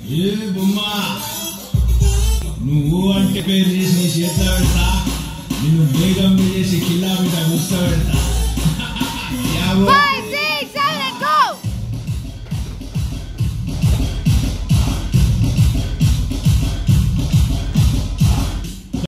ఏ బొమ్మ నువ్వు అంటే పేరు చేసి నీ చేతిలో పెడతా నిన్ను బేగం చేసి కిల్లా మీద ముస్త పెడతా